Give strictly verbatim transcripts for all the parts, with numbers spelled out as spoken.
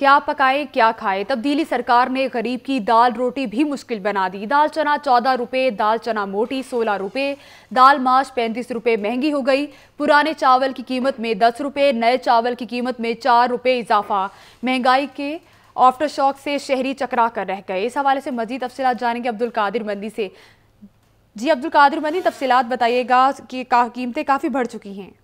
क्या पकाए क्या खाए, तब्दीली सरकार ने गरीब की दाल रोटी भी मुश्किल बना दी। दाल चना चौदह रुपए, दाल चना मोटी सोलह रुपए, दाल माश पैंतीस रुपए महंगी हो गई। पुराने चावल की कीमत में दस रुपए, नए चावल की कीमत में चार रुपए इजाफा। महंगाई के आफ्टर शॉक से शहरी चकरा कर रह गए। इस हवाले से मजीद तफसीलात जानेंगे अब्दुल कादिर मंदी से। जी अब्दुल कादिर मंदी, तफसीलात बताइएगा कि कीमतें काफ़ी बढ़ चुकी हैं।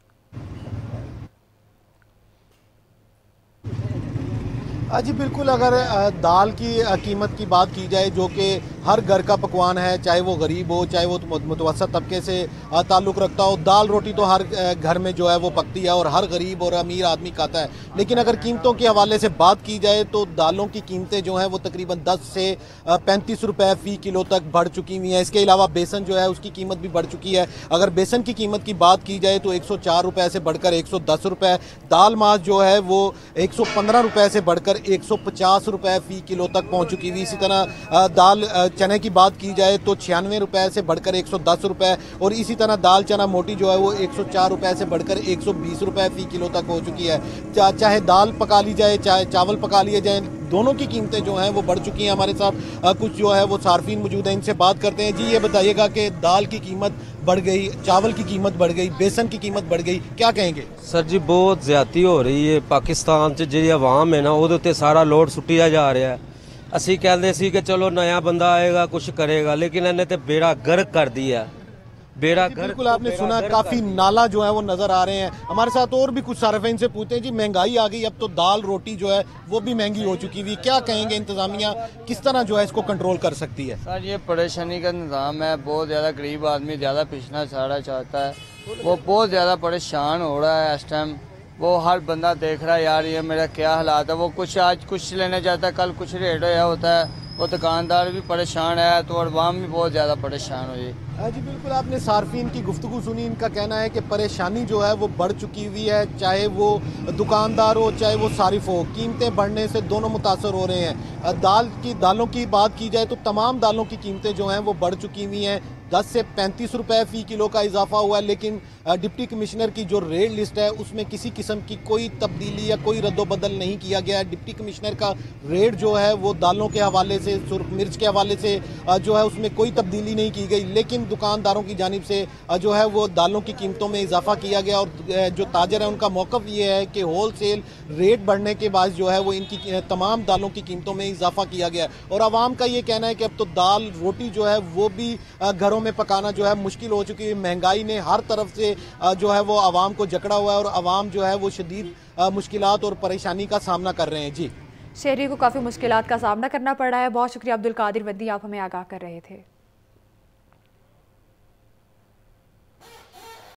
जी बिल्कुल, अगर दाल की कीमत की बात की जाए जो कि हर घर का पकवान है, चाहे वो गरीब हो चाहे वो मुतवसत तबके से ताल्लुक़ रखता हो, दाल रोटी तो हर घर में जो है वो पकती है और हर गरीब और अमीर आदमी खाता है। लेकिन अगर कीमतों के हवाले से बात की जाए तो दालों की कीमतें जो हैं वो तकरीबन दस से पैंतीस रुपए फ़ी किलो तक बढ़ चुकी हुई हैं। इसके अलावा बेसन जो है उसकी कीमत भी बढ़ चुकी है। अगर बेसन की कीमत की बात की जाए तो एक सौ चार रुपये से बढ़कर एक सौ दस रुपये, दाल माश जो है वो एक सौ पंद्रह रुपये से बढ़कर एक सौ पचास रुपये फ़ी किलो तक पहुंच चुकी हुई। इसी तरह दाल चने की बात की जाए तो छियानवे रुपये से बढ़कर एक सौ दस रुपये, और इसी तरह दाल चना मोटी जो है वो एक सौ चार रुपये से बढ़कर एक सौ बीस रुपये फ़ी किलो तक हो चुकी है। चा, चाहे दाल पका ली जाए चाहे चावल पका लिए जाए, दोनों की कीमतें जो हैं वो बढ़ चुकी हैं। हमारे साथ आ, कुछ जो है वो सार्फिन मौजूद हैं, इनसे बात करते हैं। जी ये बताइएगा कि दाल की कीमत बढ़ गई, चावल की कीमत बढ़ गई, बेसन की कीमत बढ़ गई, क्या कहेंगे? सर जी बहुत ज्यादती हो रही है पाकिस्तान च। जी आवाम है ना वो सारा लोड सुटिया जा रहा है। असी कहते सी कि चलो नया बंदा आएगा कुछ करेगा, लेकिन इन्हें तो बेड़ा गर्क कर दिया। बेड़ा घर बिल्कुल आपने सुना, काफी नाला जो है वो नजर आ रहे हैं। हमारे साथ और भी कुछ सार्फिन से पूछते हैं। जी महंगाई आ गई, अब तो दाल रोटी जो है वो भी महंगी हो चुकी हुई, क्या कहेंगे इंतजामिया किस तरह जो है इसको कंट्रोल कर सकती है? सर ये परेशानी का निज़ाम है, बहुत ज़्यादा गरीब आदमी ज़्यादा पिछना छाड़ा चाहता है, वो बहुत ज़्यादा परेशान हो रहा है इस टाइम। वो हर बंदा देख रहा है यार ये मेरा क्या हालात है, वो कुछ आज कुछ लेने जाता है कल कुछ रेट होया होता है, वो दुकानदार भी परेशान है तो अवाम भी बहुत ज़्यादा परेशान हुई। जी बिल्कुल आपने सार्फिन की गुफ्तगू सुनी, इनका कहना है कि परेशानी जो है वो बढ़ चुकी हुई है, चाहे वो दुकानदार हो चाहे वो सारिफ हो, कीमतें बढ़ने से दोनों मुतासर हो रहे हैं। दाल की दालों की बात की जाए तो तमाम दालों की कीमतें जो हैं वो बढ़ चुकी हुई हैं। दस से पैंतीस रुपए फ़ी किलो का इजाफा हुआ है, लेकिन डिप्टी कमिश्नर की जो रेट लिस्ट है उसमें किसी किस्म की कोई तब्दीली या कोई रद्दोबदल नहीं किया गया है। डिप्टी कमिश्नर का रेट जो है वो दालों के हवाले से, सुर्ख मिर्च के हवाले से जो है उसमें कोई तब्दीली नहीं की गई, लेकिन दुकानदारों की जानिब से जो है वो दालों की कीमतों में इजाफा किया गया। और जो ताजर है उनका मौक़िफ़ ये है कि होल सेल रेट बढ़ने के बाद जो है वो इनकी तमाम दालों की कीमतों में इजाफा किया गया। और आवाम का ये कहना है कि अब तो दाल रोटी जो है वो भी घरों में पकाना जो है मुश्किल हो चुकी है। महंगाई ने हर तरफ से जो है वो आवाम को जकड़ा हुआ है और आवाम जो है वो शदीद मुश्किलात और परेशानी का सामना कर रहे हैं। जी शहरी को काफ़ी मुश्किलात का सामना करना पड़ रहा है। बहुत शुक्रिया अब्दुल कादिर मंदी, आप हमें आगाह कर रहे थे।